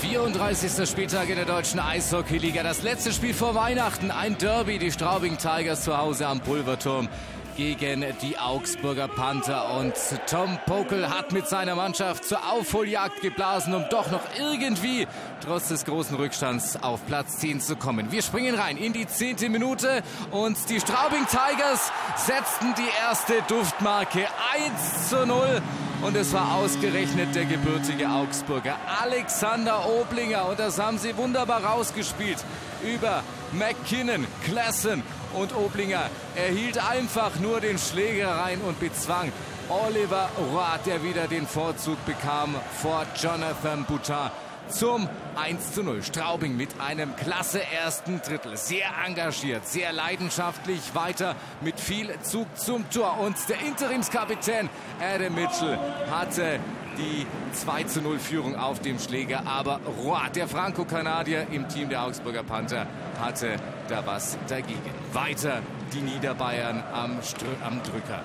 34. Spieltag in der deutschen Eishockeyliga. Das letzte Spiel vor Weihnachten. Ein Derby. Die Straubing Tigers zu Hause am Pulverturm gegen die Augsburger Panther. Und Tom Pokel hat mit seiner Mannschaft zur Aufholjagd geblasen, um doch noch irgendwie trotz des großen Rückstands auf Platz 10 zu kommen. Wir springen rein in die 10. Minute und die Straubing Tigers setzten die erste Duftmarke 1:0. Und es war ausgerechnet der gebürtige Augsburger Alexander Oblinger. Und das haben sie wunderbar rausgespielt über McKinnon, Klassen und Oblinger. Er hielt einfach nur den Schläger rein und bezwang Oliver Roy, der wieder den Vorzug bekam vor Jonathan Boutin zum 1:0. Straubing mit einem klasse ersten Drittel. Sehr engagiert, sehr leidenschaftlich, weiter mit viel Zug zum Tor. Und der Interimskapitän Adam Mitchell hatte die 2:0-Führung auf dem Schläger. Aber Roy, der Franco-Kanadier im Team der Augsburger Panther, hatte da was dagegen. Weiter die Niederbayern am Drücker.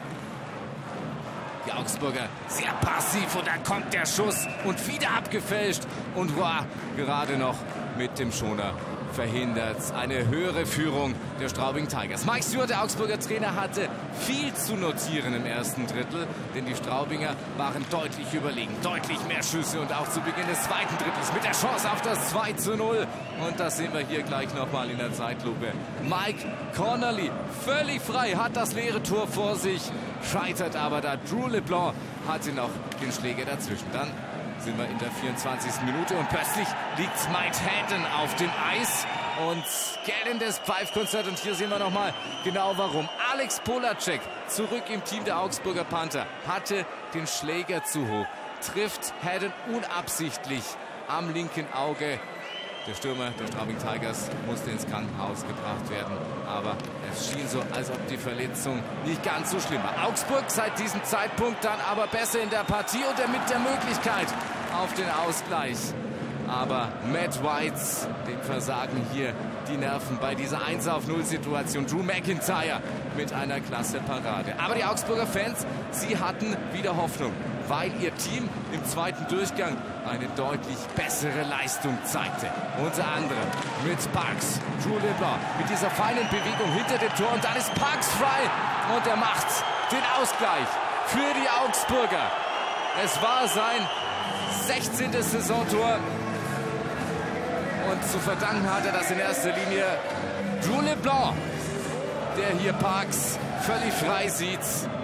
Die Augsburger sehr passiv und dann kommt der Schuss und wieder abgefälscht. Und Roy gerade noch mit dem Schoner verhindert eine höhere Führung der Straubing Tigers. Mike Stewart, der Augsburger Trainer, hatte viel zu notieren im ersten Drittel, denn die Straubinger waren deutlich überlegen, deutlich mehr Schüsse und auch zu Beginn des zweiten Drittels mit der Chance auf das 2:0. Und das sehen wir hier gleich nochmal in der Zeitlupe. Mike Connolly völlig frei, hat das leere Tor vor sich, scheitert aber da. Drew LeBlanc hatte noch den Schläger dazwischen. Dann sind wir in der 24. Minute und plötzlich liegt Mike Haddon auf dem Eis und gellendes Pfeifkonzert. Und hier sehen wir nochmal genau warum. Alex Polacek, zurück im Team der Augsburger Panther, hatte den Schläger zu hoch, trifft Haddon unabsichtlich am linken Auge. Der Stürmer der Straubing Tigers musste ins Krankenhaus gebracht werden, aber es schien so, als ob die Verletzung nicht ganz so schlimm war. Augsburg seit diesem Zeitpunkt dann aber besser in der Partie und mit der Möglichkeit auf den Ausgleich. Aber Matt Whites, dem versagen hier die Nerven bei dieser 1:0-Situation. Drew McIntyre mit einer klasse Parade. Aber die Augsburger Fans, sie hatten wieder Hoffnung, weil ihr Team im zweiten Durchgang eine deutlich bessere Leistung zeigte. Unter anderem mit Parks, Drew LeBlanc mit dieser feinen Bewegung hinter dem Tor. Und dann ist Parks frei und er macht den Ausgleich für die Augsburger. Es war sein 16. Saisontor. Und zu verdanken hat er das in erster Linie Drew LeBlanc, der hier Parks völlig frei sieht.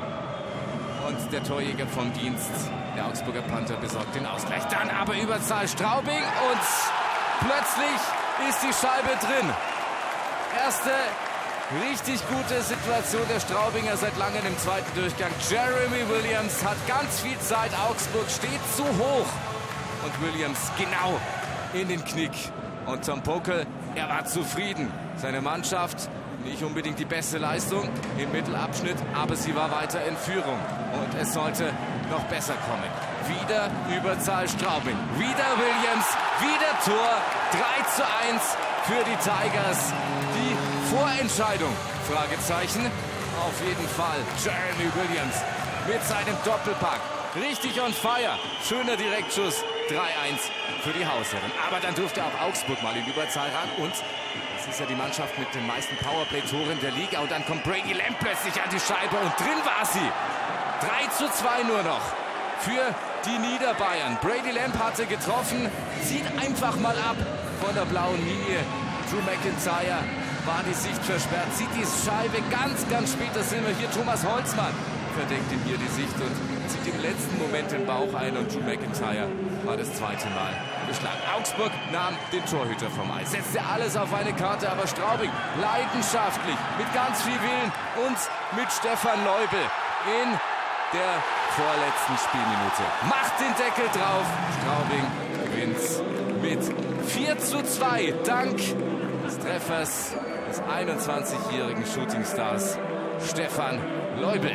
Und der Torjäger vom Dienst, der Augsburger Panther, besorgt den Ausgleich. Dann aber Überzahl Straubing und plötzlich ist die Scheibe drin. Erste richtig gute Situation der Straubinger seit langem im zweiten Durchgang. Jeremy Williams hat ganz viel Zeit. Augsburg steht zu hoch. Und Williams genau in den Knick. Und Tom Pokel, er war zufrieden. Seine Mannschaft, nicht unbedingt die beste Leistung im Mittelabschnitt, aber sie war weiter in Führung. Und es sollte noch besser kommen. Wieder Überzahl Straubing. Wieder Williams, wieder Tor. 3:1 für die Tigers. Die Vorentscheidung, Fragezeichen. Auf jeden Fall Jeremy Williams mit seinem Doppelpack. Richtig on fire. Schöner Direktschuss. 3:1 für die Hausherren. Aber dann durfte auch Augsburg mal in Überzahl ran. Und das ist ja die Mannschaft mit den meisten Powerplay-Toren der Liga. Und dann kommt Brady Lamb plötzlich an die Scheibe und drin war sie. 3:2 nur noch für die Niederbayern. Brady Lamb hatte getroffen, zieht einfach mal ab von der blauen Linie. Drew McIntyre war die Sicht versperrt, zieht die Scheibe ganz spät. Das sehen wir hier. Thomas Holzmann verdeckt ihm hier die Sicht und zieht im letzten Moment den Bauch ein. Und Drew McIntyre war das zweite Mal geschlagen. Augsburg nahm den Torhüter vom Eis, setzte alles auf eine Karte, aber Straubing leidenschaftlich, mit ganz viel Willen und mit Stefan Leubel in der vorletzten Spielminute macht den Deckel drauf. Straubing gewinnt mit 4:2 dank des Treffers des 21-jährigen Shootingstars Stefan Leubel.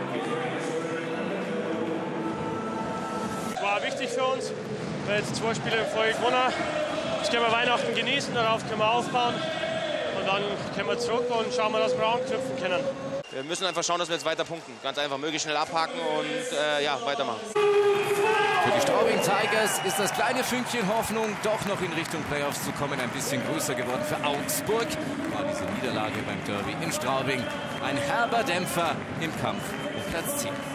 War wichtig für uns. Wir haben jetzt 2 Spiele in Folge gewonnen. Jetzt können wir Weihnachten genießen, darauf können wir aufbauen. Und dann können wir zurück und schauen, dass wir anknüpfen können. Wir müssen einfach schauen, dass wir jetzt weiter punkten. Ganz einfach, möglichst schnell abhaken und ja, weitermachen. Für die Straubing den Tigers ist das kleine Fünkchen Hoffnung, doch noch in Richtung Playoffs zu kommen, ein bisschen größer geworden. Für Augsburg war diese Niederlage beim Derby in Straubing ein herber Dämpfer im Kampf um Platz 10.